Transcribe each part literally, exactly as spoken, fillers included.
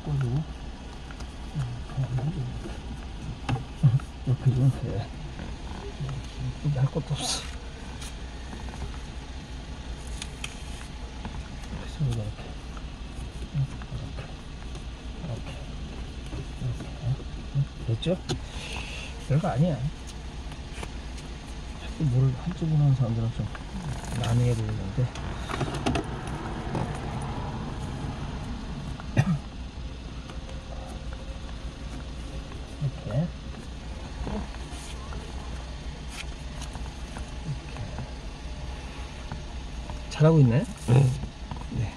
바꿔주고 이렇게 좀 돼. 이쁘게 할 것도 없어. 그래서 이렇게 이렇게 이렇게 이렇게 됐죠? 별거 아니야. 자꾸 뭘 한쪽으로 하는 사람들은 좀 난해해 보이는데 이렇게 잘하고 있네. 네. 네.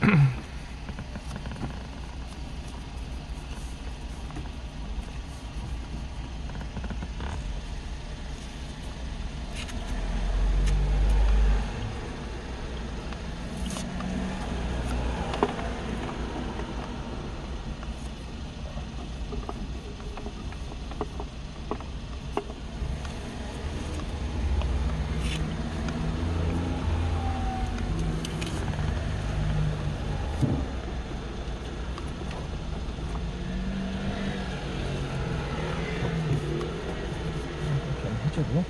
해주고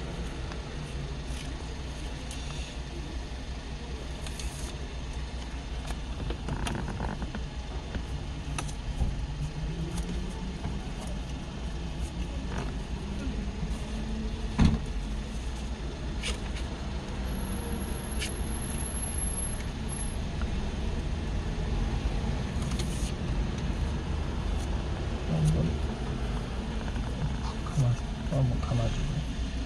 한번 감아, 한번 감아주고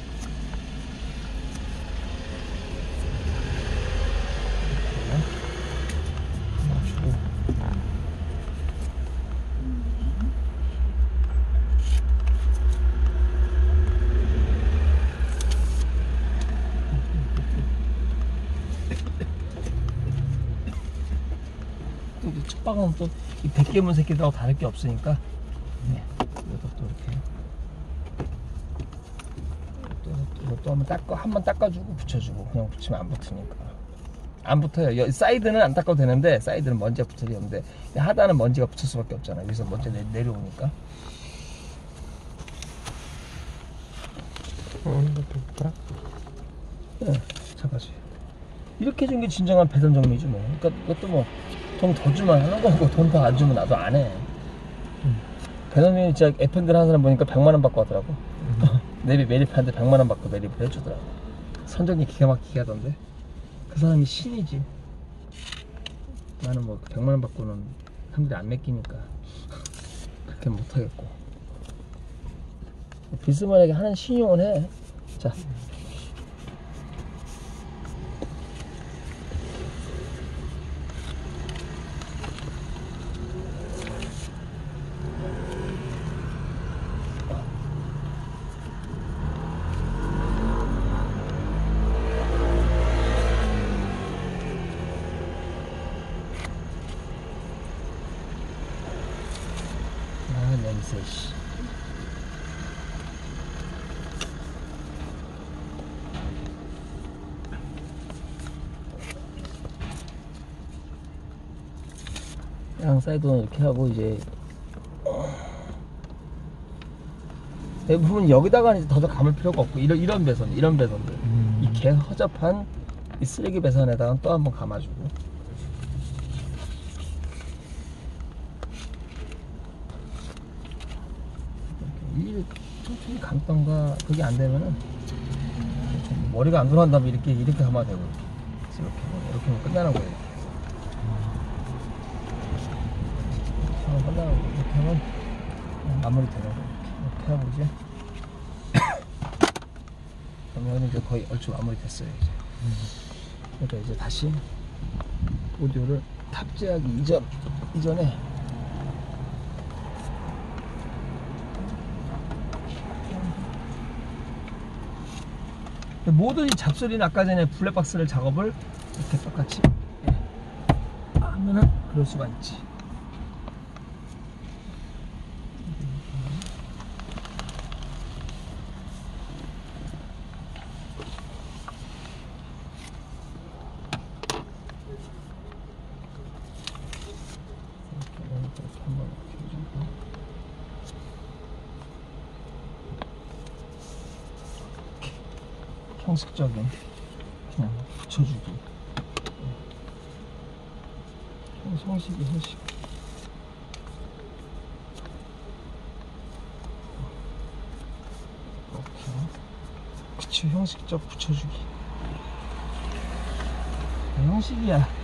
첫 방은 또 이 백개문 새끼들하고 다를 게 없으니까 네, 이것도 또 이렇게 또, 또, 또 한번 닦아 한번 닦아주고 붙여주고 그냥 붙이면 안 붙으니까 안 붙어요. 여, 사이드는 안 닦아도 되는데 사이드는 먼지가 붙을 리 없는데 하단은 먼지가 붙을 수밖에 없잖아. 여기서 먼지 내, 내려오니까. 어, 이거 볼까? 네, 잡아줘요. 이렇게 해준 게 진정한 배선 정리지 뭐. 그러니까 이것도 뭐 돈 더 주면 하는 거고 돈 더 안 주면 나도 안 해. 음. 배선 정리 진짜 에프엔들 하는 사람 보니까 백만 원 받고 하더라고. 음. 내비 매립하는데 백만 원 받고 매립을 해주더라고. 선정이 기가 막히게 하던데. 그 사람이 신이지. 나는 뭐 백만 원 받고는 사람들이 안 맡기니까 그렇게 못하겠고. 비스무리하게 하는 신용을 해. 자. 아, 냄새, 씨. 양 사이드는 이렇게 하고 이제 대부분 여기다가 이제 더 감을 필요가 없고 이런 이런 배선, 이런 배선들 음. 이 개 허접한 이 쓰레기 배선에다가 또 한번 감아주고 이 천천히 감던가 그게 안 되면은 머리가 안 돌아간다면 이렇게 이렇게 감아야 되고 이렇게 이렇게 하면 끝나는 거예요. 이렇게 하면 끝나는 거예요. 이렇게 하면 마무리 되는 거예요. 이렇게 하고 이제 그러면 이제 거의 얼추 마무리 됐어요. 이제. 그러니까 이제 다시 오디오를 탑재하기 이전 이전에 모든 이 잡소리는 아까 전에 블랙박스를 작업을 이렇게 똑같이 예. 하면은 그럴 수가 있지. 이렇게 한번 이렇게 해주고. 형식적인 그냥 붙여주기. 형식이 형식. 이렇게 그치, 형식적 붙여주기. 형식이야.